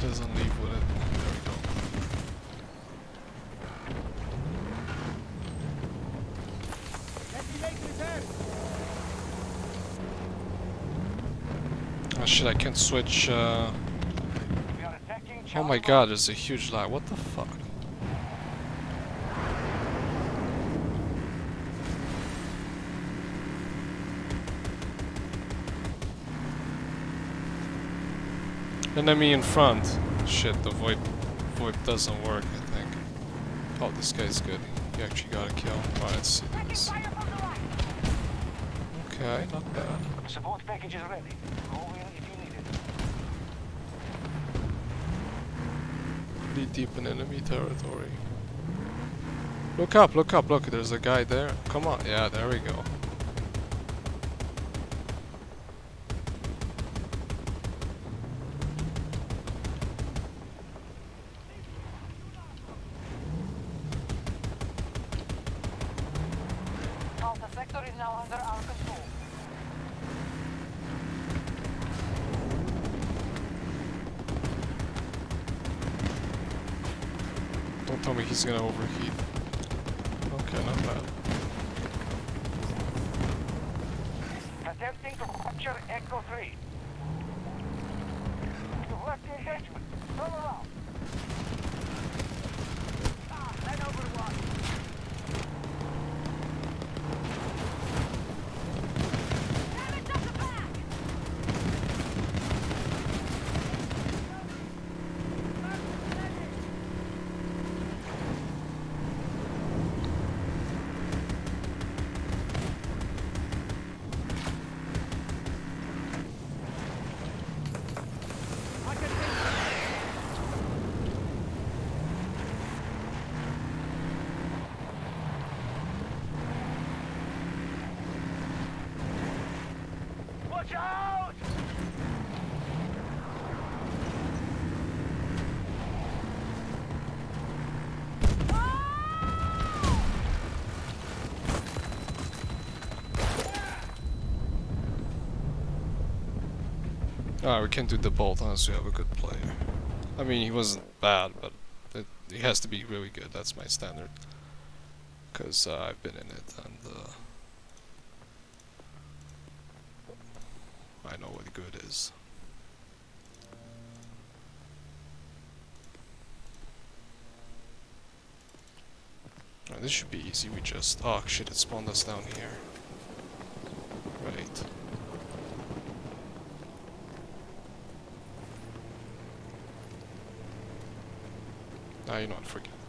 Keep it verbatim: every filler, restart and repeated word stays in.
doesn't leave with it. There we go. Oh shit, I can't switch. Uh... Oh my god, there's a huge lag. What the fuck? Enemy in front. Shit, the VoIP, VoIP doesn't work, I think. Oh, this guy's good. He actually got a kill. Alright, let's see this. Okay, not bad. Support package is ready. Call in if you need it. Pretty deep in enemy territory. Look up, look up, look, there's a guy there. Come on, yeah, there we go. The sector is now under our control. Don't tell me he's gonna overheat. Okay, not bad. Attempting to capture Echo three. You've left the engagement. Turn around. Ah, head over one. Watch out! Alright, we can do the bolt unless we have a good player. I mean, he wasn't bad, but it, he has to be really good. That's my standard. Because uh, I've been in it, and uh, I know what good is. Alright, this should be easy. We just... Oh shit, it spawned us down here. Right. Ah, you know what, forget it.